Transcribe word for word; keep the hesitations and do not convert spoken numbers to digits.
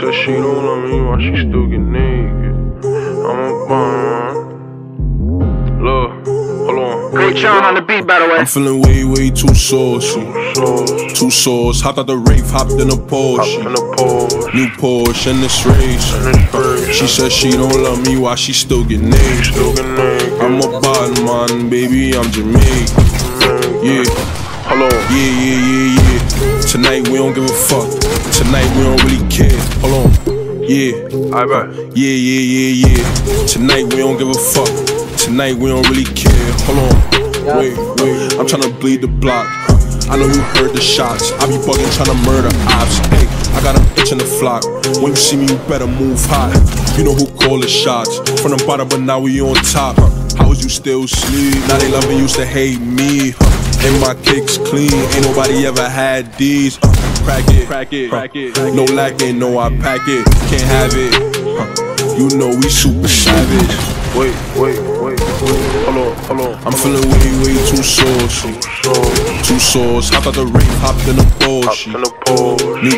said she don't love me while she still get naked. I'm a bum. Look, hold on. Great Sean on the beat, by the way. I'm feeling way, way too saucy. Too sauce. Hopped out the rave, hopped in a Porsche. New Porsche in this race. She said she don't love me while she still get naked. I'm a bad man, baby, I'm Jamaican. Yeah, hold on. Yeah, yeah, yeah, yeah. Tonight we don't give a fuck. Tonight we don't really care. Hold on. Yeah. Alright. Yeah, yeah, yeah, yeah. Tonight we don't give a fuck. Tonight we don't really care. Hold on. Wait, wait. I'm tryna bleed the block. I know you heard the shots. I be bugging tryna murder ops. Hey, I got an itch in the flock. When you see me, you better move hot. You know who call the shots. From the bottom, but now we on top. How was you still sleep? Now they loving used to hate me. And my kicks clean. Ain't nobody ever had these. Uh, crack it, crack it, crack it. No lacking, no I pack it. Can't have it. Huh. You know we super savage. Wait, wait, wait, wait. Hold on, hold on. I'm feeling way, way too saucy. Too sauce. Hopped out the rave, hopped in a Porsche. Hopped in a Porsche. New